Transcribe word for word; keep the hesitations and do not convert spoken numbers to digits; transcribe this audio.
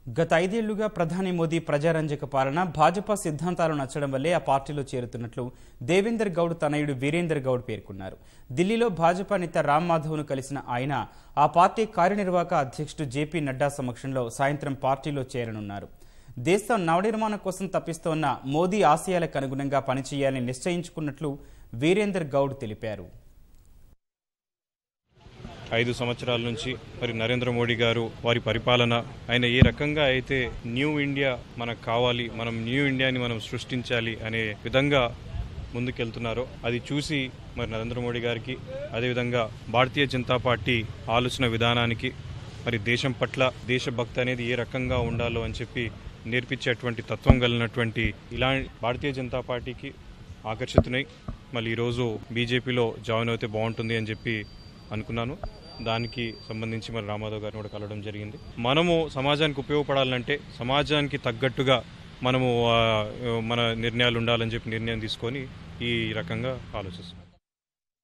గత ఐదేళ్లుగా ప్రధాని మోదీ ప్రజారంజక పాలన భాజపా సిద్ధాంతాలు నచ్చడం వల్లే ఆ పార్టీలో చేరుతున్నట్లు దేవేందర్ గౌడ్ తనయుడు వీరేందర్ గౌడ్ పేర్కొన్నారు. ఢిల్లీలో భాజపా నేత రామ్ మాధవ్ను కలిసిన ఆయన ఆ పార్టీ కార్యనిర్వాహక అధ్యక్షుడు జేపీ నడ్డా సమక్షంలో సాయంత్రం పార్టీలో చేరనున్నారు. దేశం నవనిర్మాణం కోసం తప్పిస్తోన్న మోదీ ఆశయాలకు అనుగుణంగా పనిచేయాలని నిశ్చయించుకున్నట్లు వీరేందర్ గౌడ్ తెలిపారు. ఐదు సంవత్సరాల నుంచి మరి నరేంద్ర మోడీ గారు వారి పరిపాలన ఆయన ఏ రకంగా అయితే న్యూ ఇండియా మనకు కావాలి, మనం న్యూ ఇండియాని మనం సృష్టించాలి అనే విధంగా ముందుకెళ్తున్నారో అది చూసి మరి నరేంద్ర మోడీ గారికి, అదేవిధంగా భారతీయ జనతా పార్టీ ఆలోచన విధానానికి, మరి దేశం పట్ల దేశభక్తి అనేది ఏ రకంగా ఉండాలో అని చెప్పి నేర్పించేటువంటి తత్వం కలిగినటువంటి ఇలా భారతీయ జనతా పార్టీకి ఆకర్షితునై మళ్ళీ ఈరోజు బీజేపీలో జాయిన్ అయితే బాగుంటుంది అని చెప్పి అనుకున్నాను. దానికి సంబంధించి మరి రామ్ మాధవ్ గారిని కూడా కలవడం జరిగింది. మనము సమాజానికి ఉపయోగపడాలంటే సమాజానికి తగ్గట్టుగా మనము మన నిర్ణయాలు ఉండాలని చెప్పి నిర్ణయం తీసుకొని ఈ రకంగా ఆలోచిస్తున్నాం.